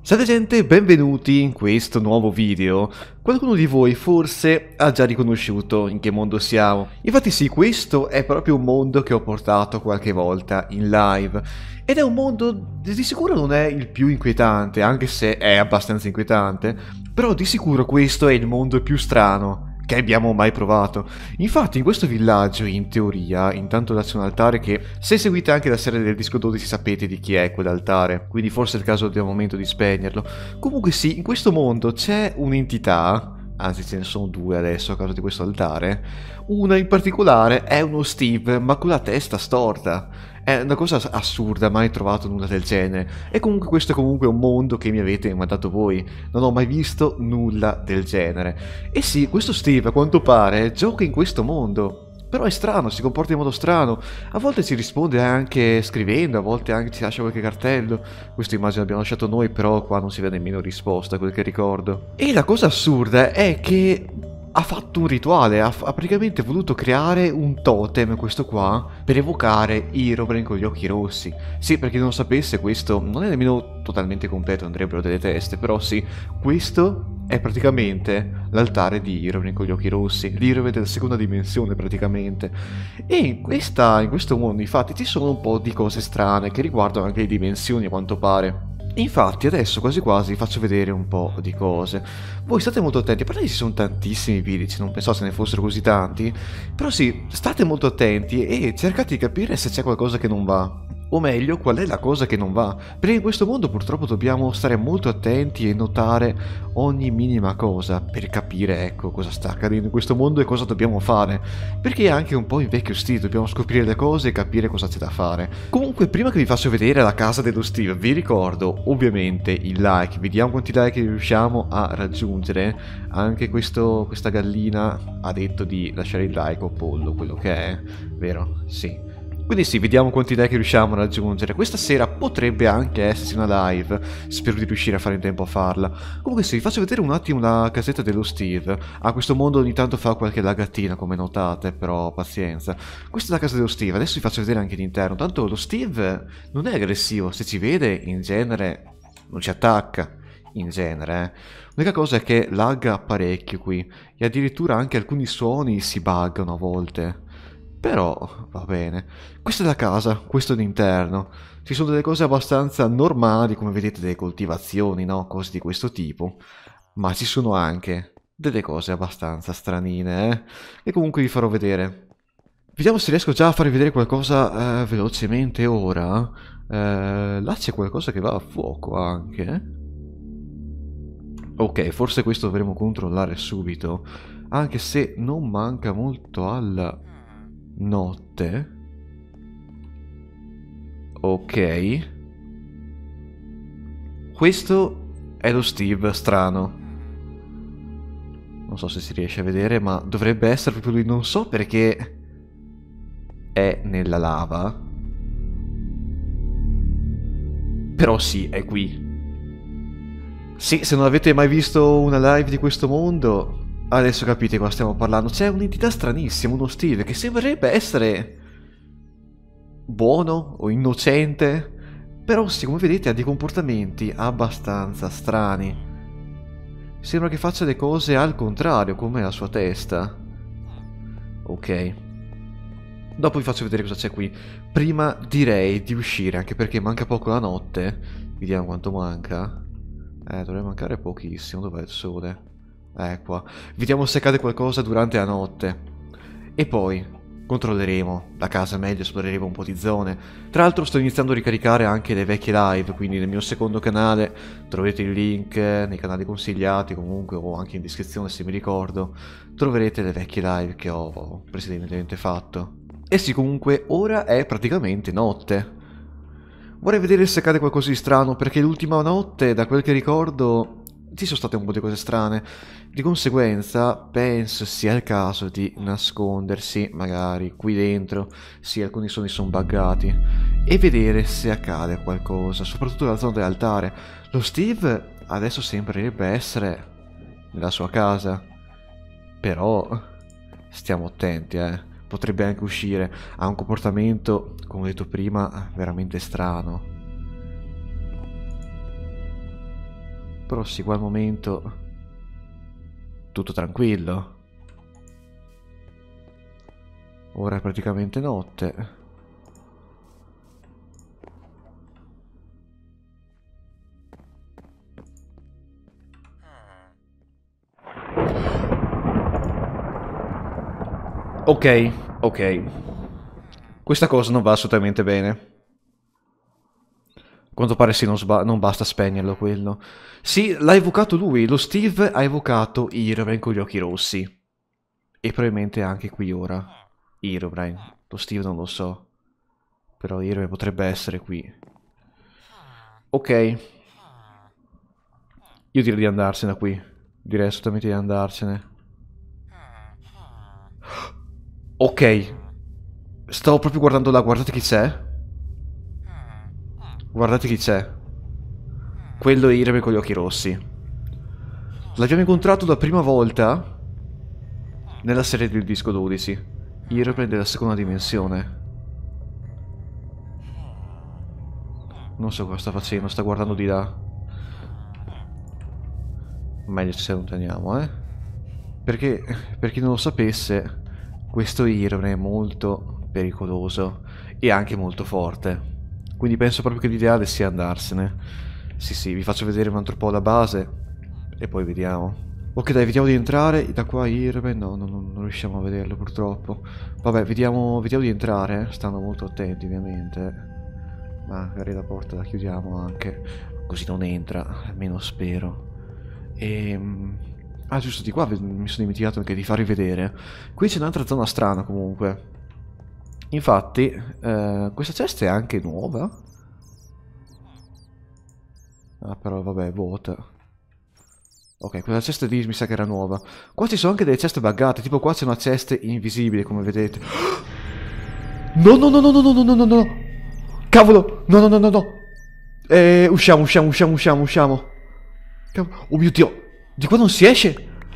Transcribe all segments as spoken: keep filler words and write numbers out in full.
Salve gente, benvenuti in questo nuovo video. Qualcuno di voi forse ha già riconosciuto in che mondo siamo. Infatti sì, questo è proprio un mondo che ho portato qualche volta in live. Ed è un mondo, di sicuro non è il più inquietante, anche se è abbastanza inquietante. Però di sicuro questo è il mondo più strano che abbiamo mai provato. Infatti in questo villaggio, in teoria, intanto c'è un altare che, se seguite anche la serie del disco dodici, sapete di chi è quell'altare, quindi forse è il caso del momento di spegnerlo. Comunque sì, in questo mondo c'è un'entità, anzi ce ne sono due adesso a causa di questo altare. Una in particolare è uno Steve, ma con la testa storta. È una cosa assurda, mai trovato nulla del genere. E comunque questo è comunque un mondo che mi avete mandato voi. Non ho mai visto nulla del genere. E sì, questo Steve a quanto pare gioca in questo mondo. Però è strano, si comporta in modo strano. A volte ci risponde anche scrivendo, a volte anche ci lascia qualche cartello. Questa immagine l'abbiamo lasciato noi, però qua non si vede nemmeno risposta, quel che ricordo. E la cosa assurda è che ha fatto un rituale, ha, ha praticamente voluto creare un totem, questo qua, per evocare Herobrine con gli occhi rossi. Sì, per chi non sapesse, questo non è nemmeno totalmente completo, andrebbero delle teste, però sì, questo è praticamente l'altare di Herobrine con gli occhi rossi, l'Herobrine della seconda dimensione praticamente. E in, questa, in questo mondo infatti ci sono un po' di cose strane che riguardano anche le dimensioni a quanto pare. Infatti adesso quasi quasi vi faccio vedere un po' di cose. Voi state molto attenti, a parte che ci sono tantissimi video, non pensavo se ne fossero così tanti, però sì, state molto attenti e cercate di capire se c'è qualcosa che non va. O meglio, qual è la cosa che non va. Perché in questo mondo purtroppo dobbiamo stare molto attenti e notare ogni minima cosa per capire, ecco, cosa sta accadendo in questo mondo e cosa dobbiamo fare. Perché è anche un po' in vecchio stile, dobbiamo scoprire le cose e capire cosa c'è da fare. Comunque, prima che vi faccio vedere la casa dello Steve, vi ricordo ovviamente il like. Vediamo quanti like riusciamo a raggiungere. Anche questo, questa gallina ha detto di lasciare il like, o pollo, quello che è, vero? Sì. Quindi sì, vediamo quanti like riusciamo a raggiungere. Questa sera potrebbe anche esserci una live, spero di riuscire a fare in tempo a farla. Comunque sì, vi faccio vedere un attimo la casetta dello Steve. A questo mondo ogni tanto fa qualche lagatina, come notate, però pazienza. Questa è la casa dello Steve, adesso vi faccio vedere anche l'interno. Tanto lo Steve non è aggressivo, se ci vede in genere non ci attacca. In genere, eh. L'unica cosa è che lagga parecchio qui, e addirittura anche alcuni suoni si buggano a volte. Però va bene. Questa è la casa, questo è l'interno. Ci sono delle cose abbastanza normali, come vedete, delle coltivazioni, no? Cose di questo tipo. Ma ci sono anche delle cose abbastanza stranine, eh? E comunque vi farò vedere. Vediamo se riesco già a farvi vedere qualcosa eh, velocemente ora. Eh, là c'è qualcosa che va a fuoco anche. Ok, forse questo dovremo controllare subito. Anche se non manca molto alla notte. Ok. Questo è lo Steve strano. Non so se si riesce a vedere, ma dovrebbe essere proprio lui. Non so perché è nella lava. Però sì, è qui. Sì, se non avete mai visto una live di questo mondo, adesso capite cosa stiamo parlando. C'è un'entità stranissima, uno Steve, che sembrerebbe essere buono o innocente, però sì, come vedete ha dei comportamenti abbastanza strani. Sembra che faccia le cose al contrario, come la sua testa. Ok. Dopo vi faccio vedere cosa c'è qui. Prima direi di uscire, anche perché manca poco la notte. Vediamo quanto manca. Eh, dovrebbe mancare pochissimo. Dov'è il sole? Eh, qua. Vediamo se accade qualcosa durante la notte. E poi controlleremo la casa meglio, esploreremo un po' di zone. Tra l'altro sto iniziando a ricaricare anche le vecchie live, quindi nel mio secondo canale troverete il link nei canali consigliati, comunque, o anche in descrizione se mi ricordo. Troverete le vecchie live che ho precedentemente fatto. E sì, comunque ora è praticamente notte. Vorrei vedere se accade qualcosa di strano, perché l'ultima notte, da quel che ricordo, ci sono state un po' di cose strane. Di conseguenza, penso sia il caso di nascondersi, magari qui dentro. Sì, alcuni suoni sono buggati. E vedere se accade qualcosa, soprattutto nella zona dell'altare. Lo Steve adesso sembrerebbe essere nella sua casa. Però stiamo attenti, eh. Potrebbe anche uscire. Ha un comportamento, come ho detto prima, veramente strano. Però sì, qua al momento tutto tranquillo. Ora è praticamente notte. Ok, ok. Questa cosa non va assolutamente bene. A quanto pare sì, non, non basta spegnerlo quello. Sì, l'ha evocato lui. Lo Steve ha evocato Herobrine con gli occhi rossi. E probabilmente anche qui ora. Herobrine. Lo Steve non lo so. Però Herobrine potrebbe essere qui. Ok. Io direi di andarsene da qui. Direi assolutamente di andarsene. Ok. Stavo proprio guardando là, guardate chi c'è. Guardate chi c'è. Quello è Irebe con gli occhi rossi. L'abbiamo incontrato la prima volta nella serie del disco dodici. Irebe della seconda dimensione. Non so cosa sta facendo, sta guardando di là. Meglio ci allontaniamo, eh. Perché, per chi non lo sapesse, questo Irebe è molto pericoloso e anche molto forte. Quindi penso proprio che l'ideale sia andarsene. Sì, sì, vi faccio vedere un altro po' la base e poi vediamo. Ok, dai, vediamo di entrare. Da qua Irbe, no, no, no, non riusciamo a vederlo purtroppo. Vabbè, vediamo, vediamo di entrare, eh. Stanno molto attenti ovviamente. Magari la porta la chiudiamo anche, così non entra, almeno spero. E... Ah, giusto, di qua mi sono dimenticato anche di farvi vedere. Qui c'è un'altra zona strana comunque. Infatti, eh, questa cesta è anche nuova. Ah, però vabbè, è vuota. Ok, quella cesta lì mi sa che era nuova. Qua ci sono anche delle ceste buggate, tipo qua c'è una cesta invisibile, come vedete. No, no, no, no, no, no, no, no, no, no. Cavolo, no, no, no, no, no. Eh, usciamo, usciamo, usciamo, usciamo, usciamo. Cavolo. Oh mio Dio, di qua non si esce.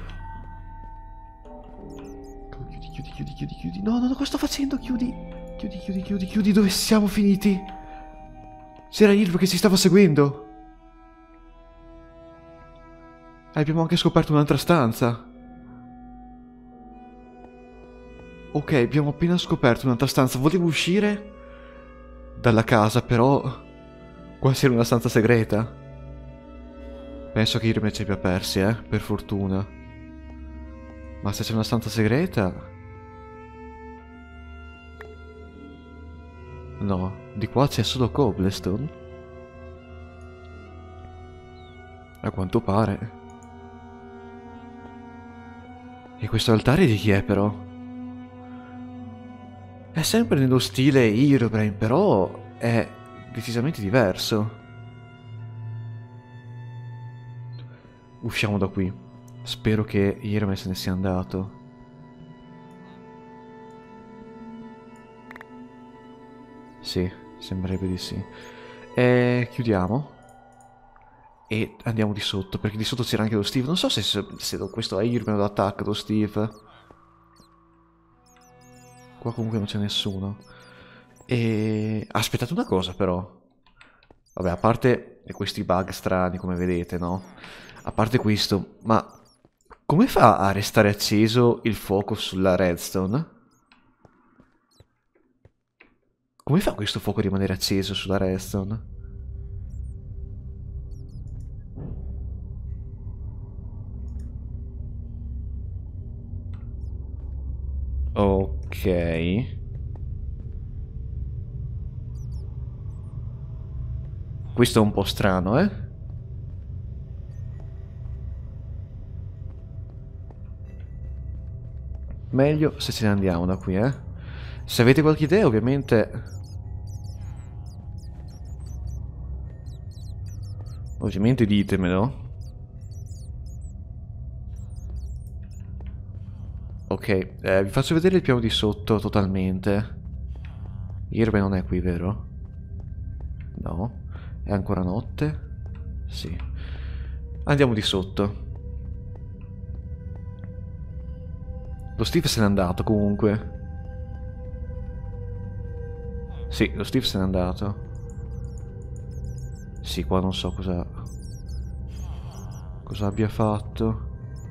Chiudi, chiudi, chiudi, chiudi, chiudi. No, no, no, cosa sto facendo? Chiudi. Chiudi, chiudi, chiudi, chiudi. Dove siamo finiti? C'era Irv che ci stava seguendo. Abbiamo anche scoperto un'altra stanza. Ok, abbiamo appena scoperto un'altra stanza. Volevo uscire dalla casa, però qua c'era una stanza segreta. Penso che Irv ci abbia persi, eh, per fortuna. Ma se c'è una stanza segreta... No, di qua c'è solo cobblestone. A quanto pare. E questo altare di chi è però? È sempre nello stile Herobrine, però è decisamente diverso. Usciamo da qui. Spero che Herobrine se ne sia andato. Sì, sembrerebbe di sì. E chiudiamo. E andiamo di sotto, perché di sotto c'era anche lo Steve. Non so se, se questo è Herobrine o l'attacca lo Steve. Qua comunque non c'è nessuno. E... aspettate una cosa però. Vabbè, a parte questi bug strani come vedete, no? A parte questo, ma come fa a restare acceso il fuoco sulla redstone? Come fa questo fuoco a rimanere acceso sulla redstone? Ok. Questo è un po' strano, eh? Meglio se ce ne andiamo da qui, eh? Se avete qualche idea, ovviamente... Ovviamente ditemelo. Ok, eh, vi faccio vedere il piano di sotto totalmente. Irbe non è qui, vero? No. È ancora notte? Sì. Andiamo di sotto. Lo Steve se n'è andato comunque. Sì, lo Steve se n'è andato. Sì, qua non so cosa... Cosa abbia fatto?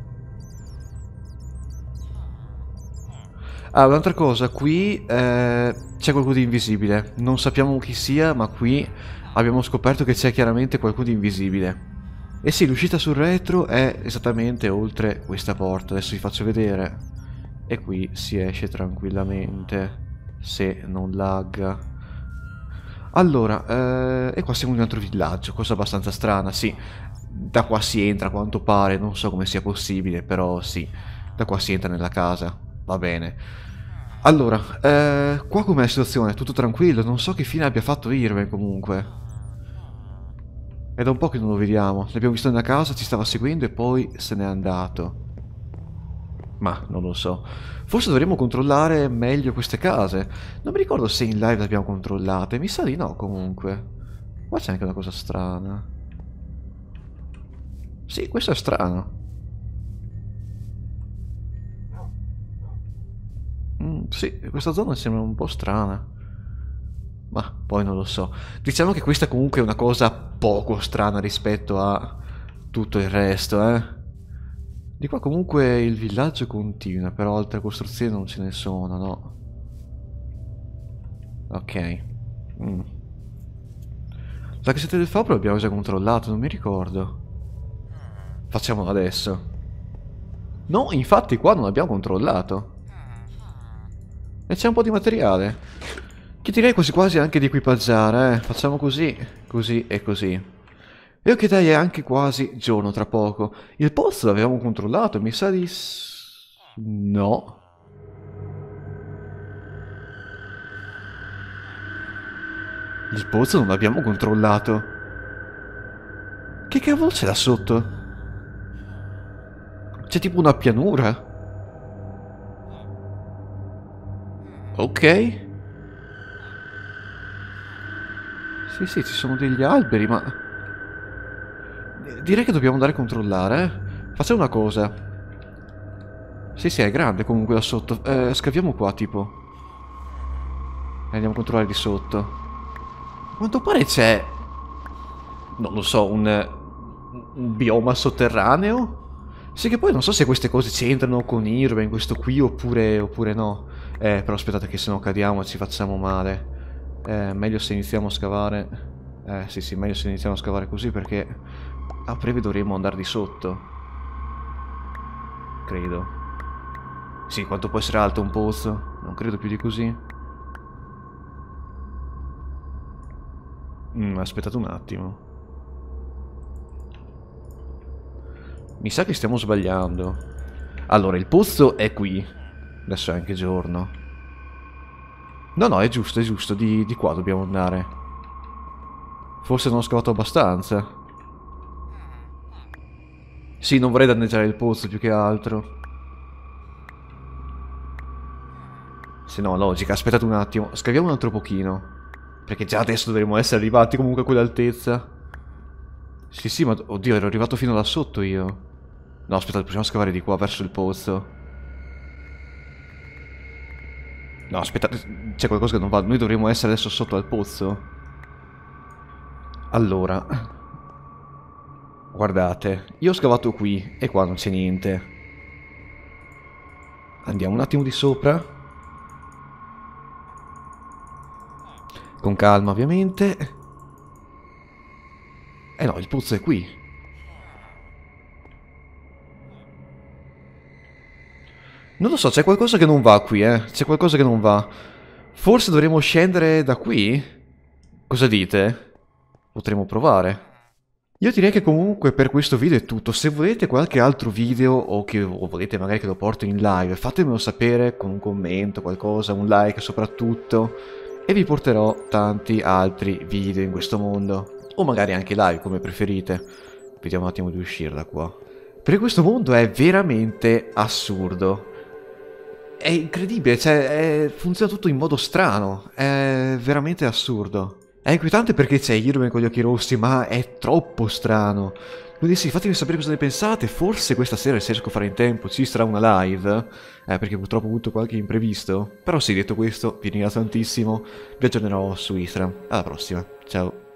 Ah, un'altra cosa, qui eh, c'è qualcuno di invisibile. Non sappiamo chi sia, ma qui abbiamo scoperto che c'è chiaramente qualcuno di invisibile. E sì, l'uscita sul retro è esattamente oltre questa porta. Adesso vi faccio vedere. E qui si esce tranquillamente, se non lagga. Allora, eh, e qua siamo in un altro villaggio, cosa abbastanza strana, sì. Da qua si entra a quanto pare, non so come sia possibile, però sì. Da qua si entra nella casa, va bene. Allora, eh, qua com'è la situazione? Tutto tranquillo? Non so che fine abbia fatto Irvine comunque. È da un po' che non lo vediamo. L'abbiamo visto nella casa, ci stava seguendo e poi se n'è andato. Ma non lo so. Forse dovremmo controllare meglio queste case. Non mi ricordo se in live le abbiamo controllate. Mi sa di no comunque. Qua c'è anche una cosa strana. Sì, questo è strano. Mm, sì, questa zona sembra un po' strana. Ma poi non lo so. Diciamo che questa comunque è una cosa poco strana rispetto a tutto il resto, eh. Di qua comunque il villaggio continua, però altre costruzioni non ce ne sono, no? Ok. Mm. La casetta del fabbro l'abbiamo già controllato, non mi ricordo. Facciamolo adesso. No, infatti qua non abbiamo controllato. E c'è un po' di materiale. Che direi quasi quasi anche di equipaggiare, eh. Facciamo così, così e così. E ok dai, è anche quasi giorno tra poco. Il pozzo l'avevamo controllato, mi sa di... No. Il pozzo non l'abbiamo controllato. Che cavolo c'è là sotto? C'è tipo una pianura. Ok. Sì, sì, ci sono degli alberi, ma... Direi che dobbiamo andare a controllare, eh. Facciamo una cosa. Sì, sì, è grande comunque là sotto. Eh, scaviamo qua, tipo. E andiamo a controllare di sotto. A quanto pare c'è... Non lo so, un... Un bioma sotterraneo? Sì, che poi non so se queste cose c'entrano con Irvine, questo qui, oppure, oppure no. Eh, però aspettate che se no cadiamo e ci facciamo male. Eh, meglio se iniziamo a scavare. Eh, sì, sì, meglio se iniziamo a scavare così perché a breve dovremo andare di sotto. Credo. Sì, quanto può essere alto un pozzo? Non credo più di così. Mm, aspettate un attimo. Mi sa che stiamo sbagliando. Allora, il pozzo è qui. Adesso è anche giorno. No, no, è giusto, è giusto. Di, di qua dobbiamo andare. Forse non ho scavato abbastanza. Sì, non vorrei danneggiare il pozzo più che altro. Se no, logica. Aspettate un attimo. Scaviamo un altro pochino. Perché già adesso dovremmo essere arrivati comunque a quell'altezza. Sì, sì, ma... Oddio, ero arrivato fino là sotto io. No, aspettate, possiamo scavare di qua, verso il pozzo. No, aspettate, c'è qualcosa che non va. Noi dovremmo essere adesso sotto al pozzo. Allora. Guardate, io ho scavato qui e qua non c'è niente. Andiamo un attimo di sopra. Con calma, ovviamente. Eh no, il pozzo è qui. Non lo so, c'è qualcosa che non va qui, eh. C'è qualcosa che non va. Forse dovremmo scendere da qui? Cosa dite? Potremmo provare. Io direi che comunque per questo video è tutto. Se volete qualche altro video o che o volete magari che lo porto in live, fatemelo sapere con un commento, qualcosa, un like soprattutto. E vi porterò tanti altri video in questo mondo. O magari anche live, come preferite. Vediamo un attimo di uscire da qua. Perché questo mondo è veramente assurdo. È incredibile, cioè, è... funziona tutto in modo strano. È veramente assurdo. È inquietante perché c'è Irvine con gli occhi rossi, ma è troppo strano. Quindi sì, fatemi sapere cosa ne pensate. Forse questa sera, se riesco a fare in tempo, ci sarà una live. Eh, perché purtroppo ho avuto qualche imprevisto. Però sì, detto questo, vi ringrazio tantissimo. Vi aggiornerò su Instagram. Alla prossima. Ciao.